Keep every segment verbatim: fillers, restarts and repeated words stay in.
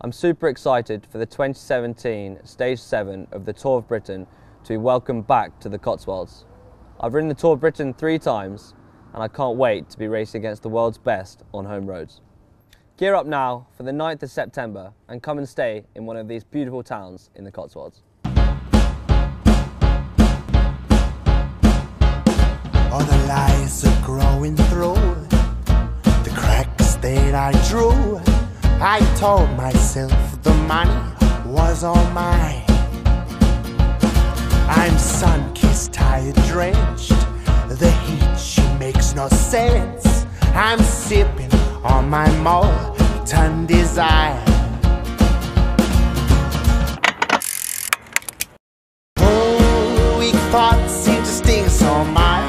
I'm super excited for the twenty seventeen Stage seven of the Tour of Britain to be welcomed back to the Cotswolds. I've ridden the Tour of Britain three times and I can't wait to be racing against the world's best on home roads. Gear up now for the ninth of September and come and stay in one of these beautiful towns in the Cotswolds. All the lies are growing through the cracks that I drew. I told myself the money was all mine. I'm sun-kissed, tired, drenched. The heat, she makes no sense. I'm sipping on my molten desire. Oh, weak thoughts seem to sting so much.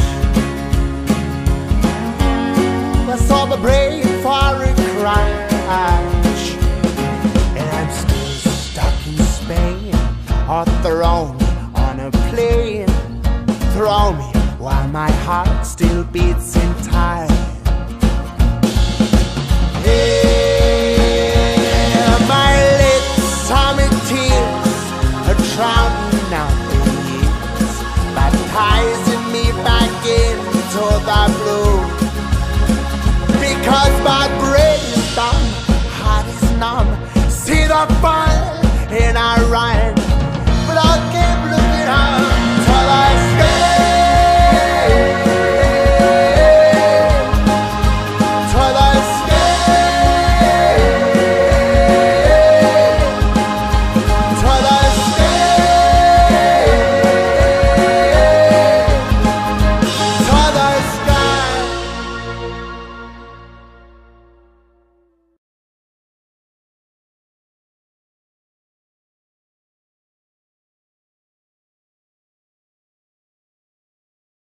I saw the brave for a crunch, and I'm still stuck in Spain, or thrown on a plane. Throw me while my heart still beats in time. Yeah, my lips are my tears, are drowning out the years, baptizing me back into the blue. Because my brain is dumb, heart is numb, see the fire in our right.